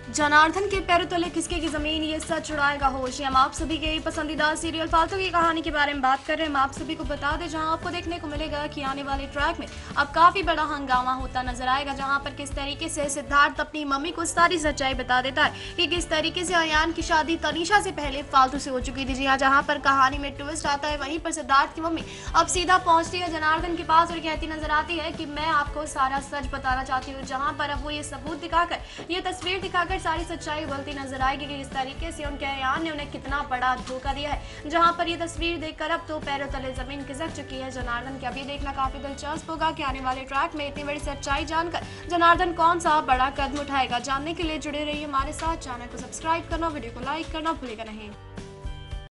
जनार्दन के पैरों तले खिसके की जमीन, ये सच उड़ाएगा होश। हम आप सभी के पसंदीदा सीरियल फालतू की कहानी के बारे में बात कर रहे हैं। हम आप सभी को बता दें, जहां आपको देखने को मिलेगा कि आने वाले ट्रैक में अब काफी बड़ा हंगामा होता नजर आएगा, जहां पर किस तरीके से सिद्धार्थ अपनी मम्मी को सारी सच्चाई बता देता है कि किस तरीके से अयान की शादी तनीषा से पहले फालतू से हो चुकी थी। जी हाँ, जहां पर कहानी में ट्विस्ट आता है, वहीं पर सिद्धार्थ की मम्मी अब सीधा पहुंचती है जनार्दन के पास और कहती नजर आती है कि मैं आपको सारा सच बताना चाहती हूँ। जहां पर अब वो ये सबूत दिखाकर, ये तस्वीर दिखाकर सारी सच्चाई बोलती नजर आएगी कि इस तरीके से उनके अयान ने उन्हें कितना बड़ा धोखा दिया है। जहां पर ये तस्वीर देखकर अब तो पैरों तले जमीन खिसक चुकी है जनार्दन की। अभी देखना काफी दिलचस्प होगा कि आने वाले ट्रैक में इतनी बड़ी सच्चाई जानकर जनार्दन कौन सा बड़ा कदम उठाएगा। जानने के लिए जुड़े रहिए हमारे साथ। चैनल को सब्सक्राइब करना, वीडियो को लाइक करना भूलेगा नहीं।